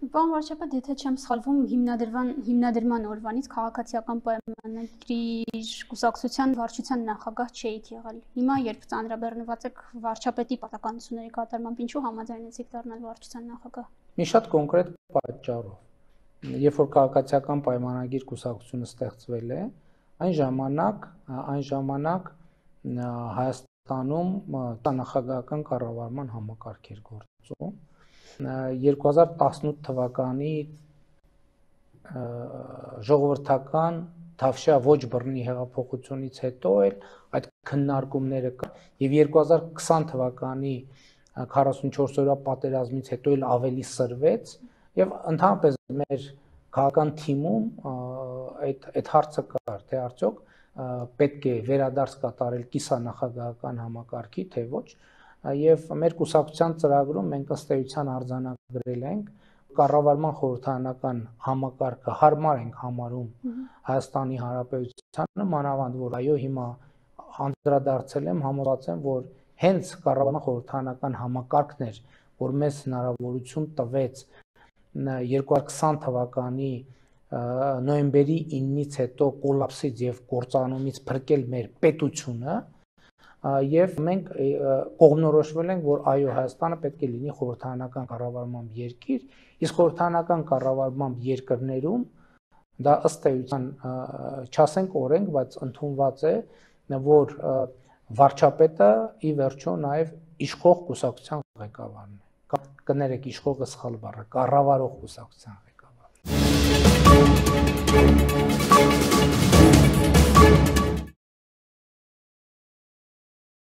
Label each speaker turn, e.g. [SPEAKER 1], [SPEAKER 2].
[SPEAKER 1] Պարոն վարչապետ, եթե չեմ սխալվում, հիմնադրման օրվանից քաղաքացիական պայմանագրի կուսակցության վարչության նախագահ չէիք եղել։ Հիմա, երբ ծանրաբեռնված եք վարչապետի պարտականությունների կատարմամբ, ինչու համաձայնեցիք դառնալ վարչության նախագահ։
[SPEAKER 2] Մի շատ կոնկրետ պատճառով։ Երբ որ քաղաքացիական պայմանագիր կուսակցությունը ստեղծվել է, այն ժամանակ Հայաստանում նախագահական կառավարման համակարգ էր գործում։ 2018 թվականի ժողովրդական Թավշյա ոչ բռնի հեղափոխությունից հետո էլ այդ քննարկումները կան եւ 2020 թվականի 44-օրյա պատերազմից հետո էլ ավելի սրվեց եւ ընդհանրապես մեր քաղաքական թիմում այդ հարցը կար, թե արդյոք պետք է վերադարձ կատարել կիսանախագահական համակարգի, թե ոչ, եւ մեր կուսակցության ծրագրում մենք ըստ էության արձանագրել ենք կառավարման խորհրդարանական համակարգը հարմար ենք համարում Հայաստանի Հանրապետությանը, մանավանդ որ այո հիմա անդրադարձել եմ, համոզված եմ, որ հենց կառավարման խորհրդարանական համակարգն էր, որ մեզ հնարավորություն տվեց 2020 թվականի նոյեմբերի 9-ից հետո կոլապսից եւ կործանումից փրկել մեր պետությունը եւ մենք կողմնորոշվել ենք, որ այո Հայաստանը պետք է լինի խորհրդարանական կառավարմամբ երկիր, իսկ խորհրդարանական կառավարմամբ երկրներում դա ըստ էության չասենք օրենք, բայց ընդունված է, որ վարչապետը ի վերջո նաեւ իշխող կուսակցության ղեկավարն է։ Կներեք իշխողը սխալ բառ է, կառավարող կուսակցության ղեկավարն է։